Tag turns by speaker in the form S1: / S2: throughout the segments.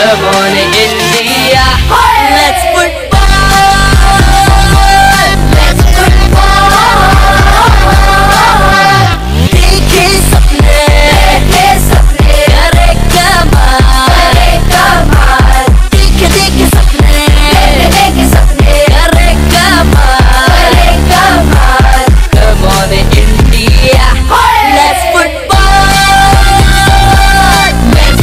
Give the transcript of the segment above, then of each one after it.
S1: Come on India, let's football. Let's football. देखे सपने करे कमाल, देखे सपने करे कमाल। Come on India, let's football. Let's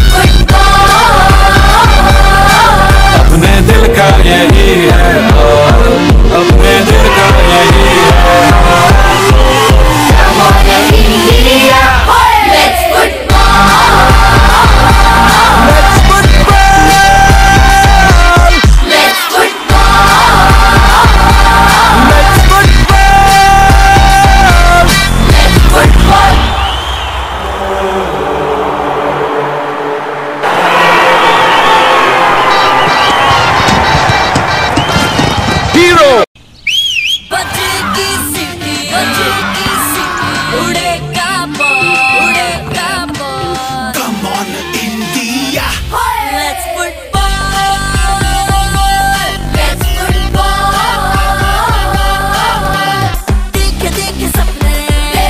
S1: football.
S2: अपने दिल का यही है, अपने दिल का यही है।
S1: Come on India, let's football.
S2: Let's football.
S1: Let's football.
S2: Let's football.
S1: Let's football.
S2: Hero.
S1: बजेगी सिटी, उड़ेगा ball.
S2: Come on India.
S1: Let's football. Let's football. देखे सपने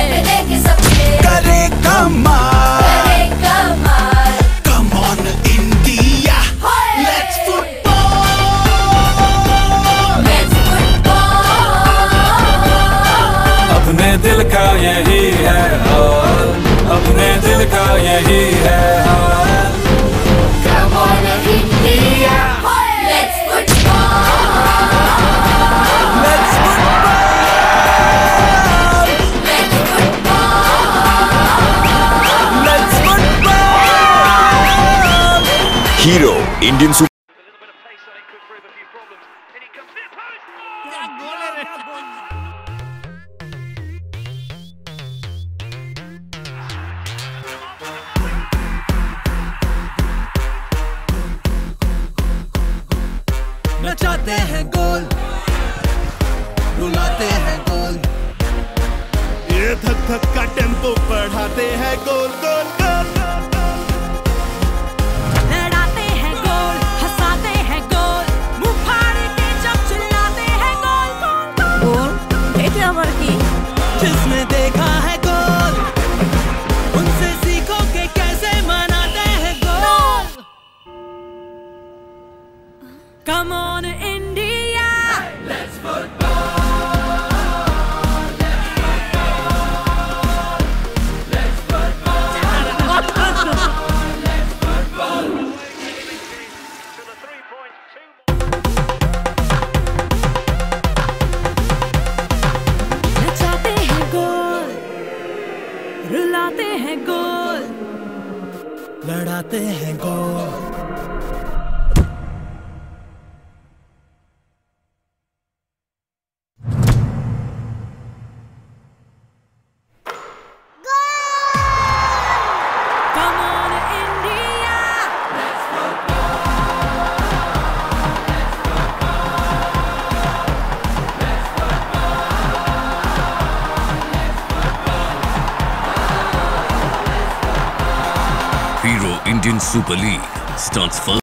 S2: करे कमाल।
S1: कमाल।
S2: Come on India. Let's football.
S1: Let's football.
S2: अपने दिल का यही है, अपने दिल का यही है।
S1: Come on India, let's football.
S2: Let's football.
S1: Let's football.
S2: Let's football.
S3: Hero Indian Super.
S2: नचाते हैं गोल, रुलाते हैं गोल, ये धक धक का टेम्पो बढ़ाते हैं गोल गोल गोल।
S4: लड़ाते हैं गोल, हंसाते हैं गोल, मुंह फाड़ के जब चिल्लाते हैं गोल गोल गोल। बेटे अमर की
S2: जिसने देखा है गोल, उनसे सीखो कि कैसे मनाते हैं गोल।
S4: Come on India,
S1: Let's football. Let's football. Let's football.
S4: नचाते हैं गोल, रुलाते हैं गोल,
S2: लड़ाते हैं गोल।
S4: come on India,
S1: Let's football.
S3: Hero Indian Super League starts first.